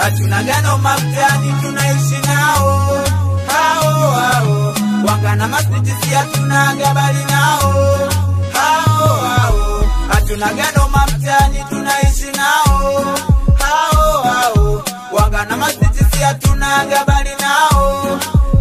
hatuna gano mafutani tunaishi nao. Hao wanga na masnitisi hatuna gabali nao. Hao hatuna gano mafutani tunaishi nao. Hao wanga na masnitisi hatuna gabali nao.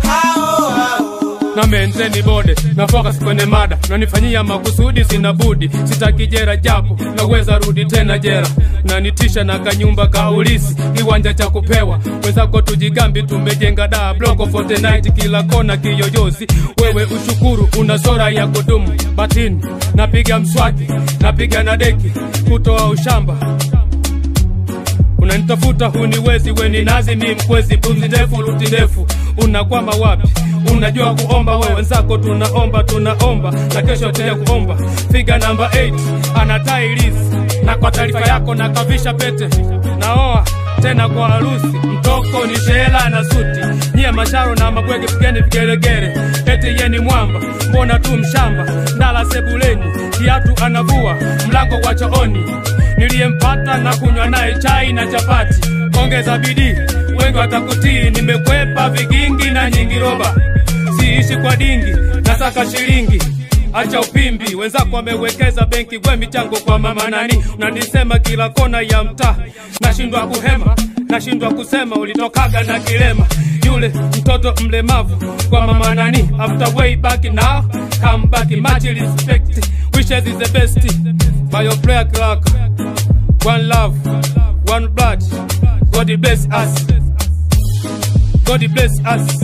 Na menteni bode, na focus kwenye mada. Na nifanyia makusudi sina budi. Sitaki jera japo, na weza rudi tena jera. Na nitisha na kanyumba kaulisi, kiwanja cha kupewa. Wezako tujigambi tumejenga da bloko Fortnite kila kona kiyoyozi. Wewe ushukuru una sora ya kudumu. Batini, napiga mswaki, napiga na deki. Kutoa ushamba unanitafuta huniwezi, weni nazi mi mkwezi. Pumzi ndefu ruti ndefu, unakwama wapi? Unajua kuomba wewe, wenzako tunaomba na kesho tena kuomba. Figa namba 8 anatailizi, na kwa taarifa yako na kavisha pete. Naoa tena kwa harusi, mtoko ni shela na suti. Nyie masharo na mabwege pigeni vigelegele. Eti yeni mwamba, mbona tu mshamba. Ndala sebuleni, kiatu anavua, mlango wa chooni. Niliyempata na kunywa naye chai na chapati. Ongeza bidii, wengi watakutii. Nimekwepa vigingi na nyingi roba, siishi kwa dingi, nasaka shilingi. Acha upimbi, wenzako wamewekeza benki. Gwe michango kwa mama nani, unanisema kila kona ya mtaa. Nashindwa kuhema, nashindwa kusema ulitokaga na kilema. Yule mtoto mlemavu kwa mama nani. After way back now, come back, much respect. Wishes is the best, by your prayer clock. One love, one blood. God bless us, God bless us,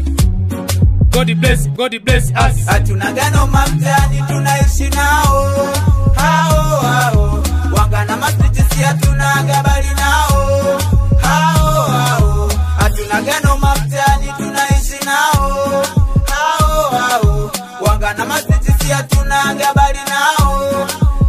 God bless us. Hatuna gano mafutani tunaishi nao. Hao wanga na masnitisi hatuna gabali nao. Hao hatuna gano mafutani tunaishi nao. Hao wanga na masnitisi hatuna gabali nao.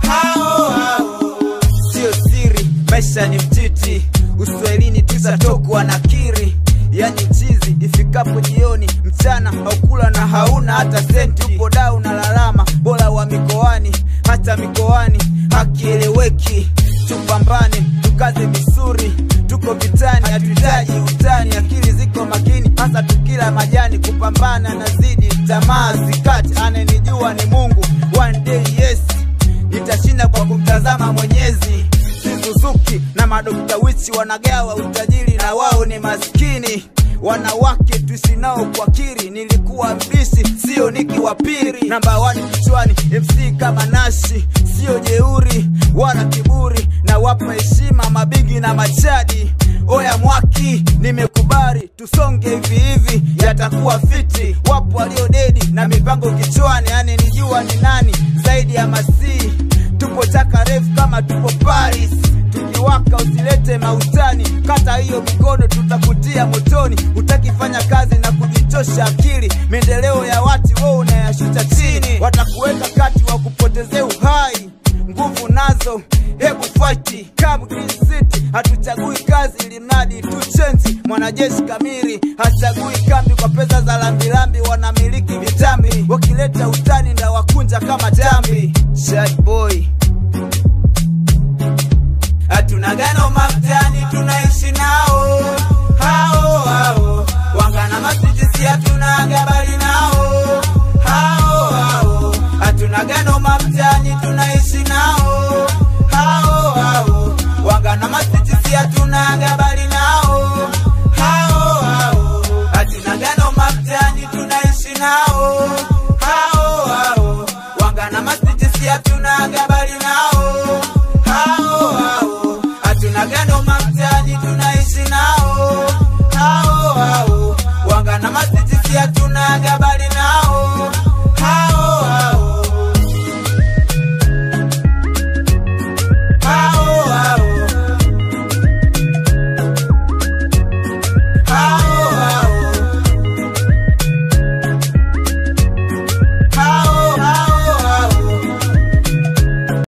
Sio siri, maisha ni mtiti. Uswahilini tisa toku wanakiri. Yani chizi, ifikapo jioni, mchana haukula na hauna hata senti. Upo dau na lalama, bora wa mikoani. Hata mikoani, hakieleweki. Tupambane, tukaze misuri. Tuko vitani, hatuhitaji utani. Akili ziko makini, hasa tukila majani. Kupambana na zidi, tamaa zikati. Anenijua ni Mungu, one day yes. Nitashinda kwa kumtazama Mwenyezi. Suzuki na madokta wichi wanagawa utajiri na wao ni maskini. Wanawake tusinao kwa kiri. Nilikuwa mbisi, sio niki wapiri. Namba 1 kichwani, MC kama Nashi. Sio jeuri, wala kiburi. Na wapa heshima mabigi na machadi. Oya mwaki, nimekubali. Tusonge hivi hivi, yatakuwa fiti. Wapo walio dedi na mipango kichwani. Yani nijua ni nani, zaidi ya Masi. Tupo taka refu kama tupo Paris. Tukiwaka usilete mautani. Kata hiyo mikono tutakutia motoni. Utakifanya kazi na kujichosha akili. Mendeleo ya watu wao unayashuta chini. Watakuweka kati wa kupotezea uhai. Nguvu nazo, hebu fight. Come Green City, hatuchagui kazi ili mradi tu change. Mwanajeshi kamili, hachagui kambi kwa pesa za lambilambi.